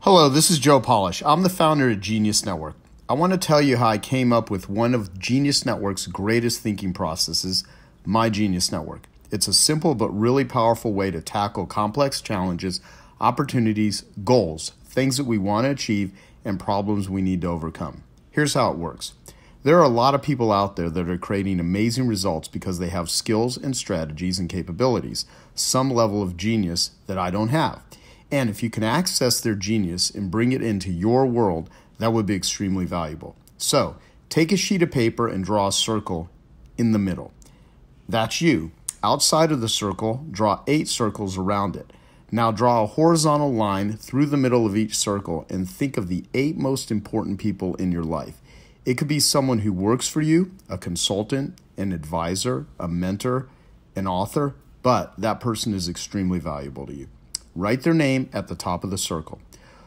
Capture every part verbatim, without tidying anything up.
Hello, this is Joe Polish. I'm the founder of Genius Network. I want to tell you how I came up with one of Genius Network's greatest thinking processes, my Genius Network. It's a simple but really powerful way to tackle complex challenges, opportunities, goals, things that we want to achieve, and problems we need to overcome. Here's how it works. There are a lot of people out there that are creating amazing results because they have skills and strategies and capabilities, some level of genius that I don't have. And if you can access their genius and bring it into your world, that would be extremely valuable. So take a sheet of paper and draw a circle in the middle. That's you. Outside of the circle, draw eight circles around it. Now draw a horizontal line through the middle of each circle and think of the eight most important people in your life. It could be someone who works for you, a consultant, an advisor, a mentor, an author, but that person is extremely valuable to you. Write their name at the top of the circle.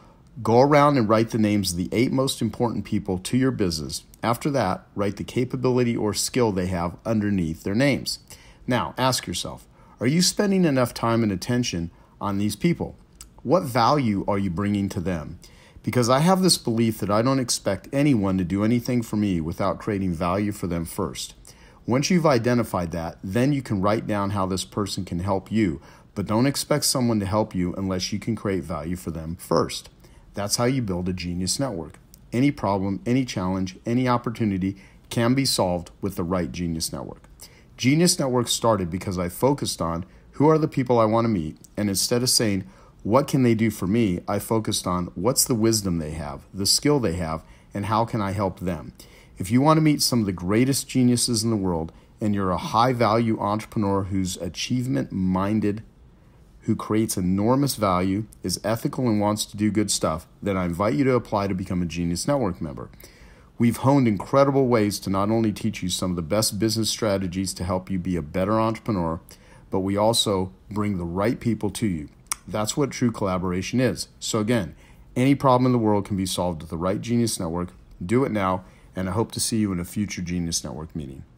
Go around and write the names of the eight most important people to your business. After that, write the capability or skill they have underneath their names. Now, ask yourself, are you spending enough time and attention on these people? What value are you bringing to them? Because I have this belief that I don't expect anyone to do anything for me without creating value for them first. Once you've identified that, then you can write down how this person can help you, but don't expect someone to help you unless you can create value for them first. That's how you build a genius network. Any problem, any challenge, any opportunity can be solved with the right genius network. Genius Network started because I focused on who are the people I want to meet, and instead of saying, what can they do for me, I focused on what's the wisdom they have, the skill they have, and how can I help them. If you want to meet some of the greatest geniuses in the world, and you're a high-value entrepreneur who's achievement-minded, who creates enormous value, is ethical, and wants to do good stuff, then I invite you to apply to become a Genius Network member. We've honed incredible ways to not only teach you some of the best business strategies to help you be a better entrepreneur, but we also bring the right people to you. That's what true collaboration is. So again, any problem in the world can be solved with the right Genius Network. Do it now, and I hope to see you in a future Genius Network meeting.